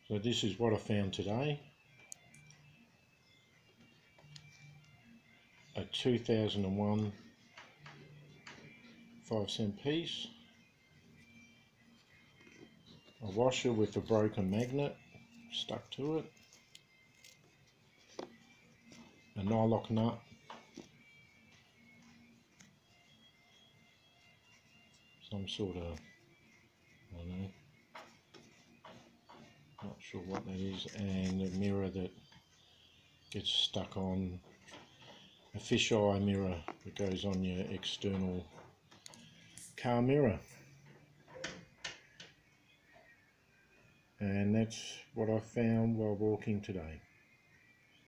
So this is what I found today. A 2001 5-cent piece. A washer with a broken magnet stuck to it. A Nyloc nut. Some sort of, I don't know, not sure what that is, and a mirror that gets stuck on, a fisheye mirror that goes on your external car mirror. And that's what I found while walking today.